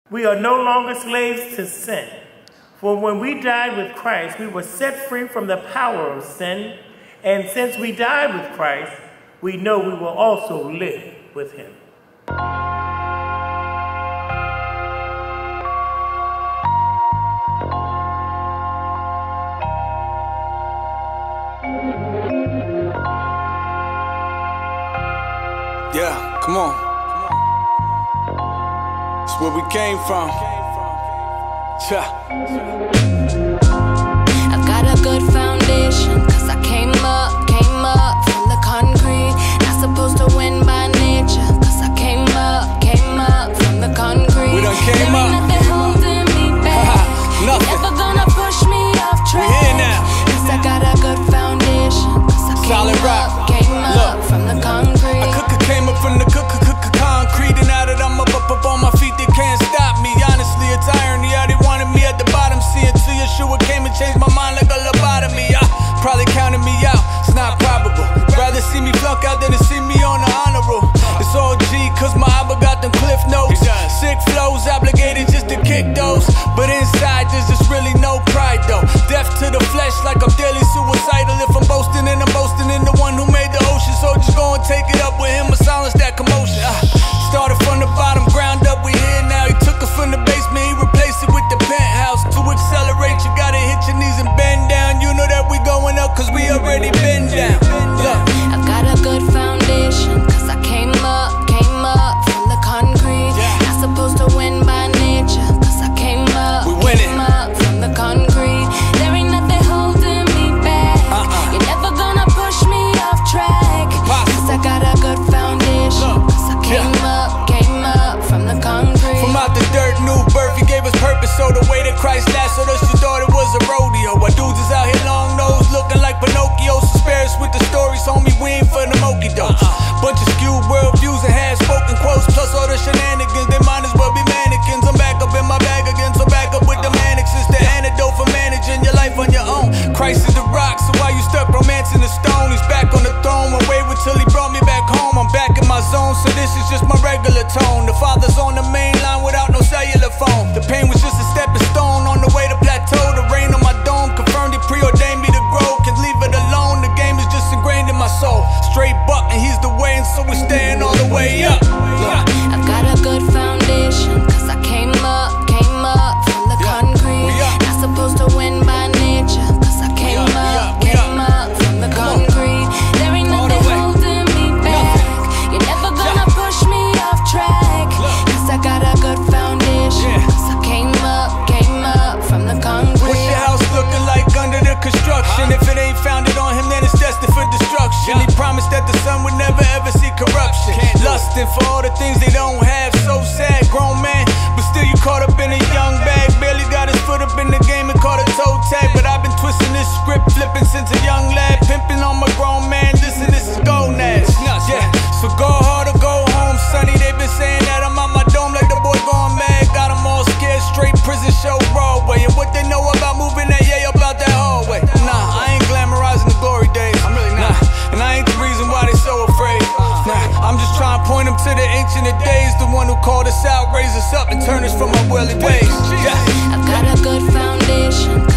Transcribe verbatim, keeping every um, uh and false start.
We are no longer slaves to sin. For when we died with Christ, we were set free from the power of sin. And since we died with Christ, we know we will also live with him. Yeah, come on. It's where we came from. Yeah. I've got a good foundation, cause I came up, came up from the concrete. Not supposed to win by nature, cause I came up, came up from the concrete. We done came there up. Ain't nothing holding me back. Nothing. You're never gonna push me off track. We here now. Cause I got a good foundation, cause I came Solid up, rock. came up Look. from the concrete. I cook came up from the cook cook concrete, and now that I'm up up up on my feet, they can't stop me. Honestly, it's irony how they wanted me at the bottom. See it till Yeshua came and changed my mind like a lobotomy. I probably counted me out. It's not probable. Rather see me flunk out than to see me on the honor roll. It's all G, cause my Abba got them cliff notes. Sick flows, obligated just to kick those. But inside, there's just really no pride though. Death to the flesh, like I'm daily suicidal. If I'm boasting, then I'm boasting in the one who made the ocean. So just go and take it up with him and silence that commotion. uh, Started from the bottom, ground up, we here now. He took us from the basement, he replaced it with the penthouse. To accelerate, you gotta hit your knees and bend down. You know that we going up, cause we already been down. Look, I've got a good foundation, cause I came up, came up from the concrete. Not supposed to win by nature, cause I came up, We winning. came up from the concrete. There ain't nothing holding me back. Uh-uh. You're never gonna push me off track. Cause I got a good foundation, cause I came up, came up from the concrete. from out the dirt, new birth, he gave us purpose. So the way that Christ lassoed us, you thought it was a rodeo. Our dudes is out here long nose, looking like Pinocchio. So spare us with the stories, homie, we ain't for the mokey dose. Bunch of skewed worldviews and half-spoken quotes, plus all the shenanigans, they might as well be mannequins. I'm back up in my bag again, so back up with the annex. It's the antidote for managing your life on your own. Christ is the rock, so why you stuck romancing the stone? He's back on the throne, and wait till he brought me back home. I'm back in my zone, so this is just my regular tone. The Father's on the main line without no cellular phone. The pain was just a stepping stone on the way to plateau. The rain on my dome confirmed he preordained me to grow. Can leave it alone, the game is just ingrained in my soul. Straight buck, and he's the way, and so we're staying all the way up. I've got a good foundation, cause I came up, came up from the concrete. We up. Not supposed to win by nature, cause I came up, we up, up, we came up from the Come on. concrete. There ain't All the nothing way. holding me back. You're never gonna push me off track. Cause I got a good foundation, Yeah. cause I came up, came up from the concrete. What's your house looking like under the construction? If it ain't founded on him, then it's destined for destruction. He promised that the sun would never ever see corruption. Lusting for all the things they don't have, so sad, grown man. But still you caught up in a young bag. Barely got his foot up in the game and caught a toe tag. But I've been twisting this script, flipping since a young lad. Pimping on my grown man, listen, this is gold-nash. Yeah, so go hard or go home, sonny. They been saying that I'm out my dome like the boy gone mad. Got them all scared, straight prison show Broadway. And what they know about moving that yay up out that hallway. Nah, I ain't glamorizing the glory days. I'm really not. Nah, and I ain't the reason why they so afraid. Nah, I'm just trying to point them to the ancient of days. The one who called us out, raised us up, and turned us from our worldly ways. Yeah. I've got a good foundation,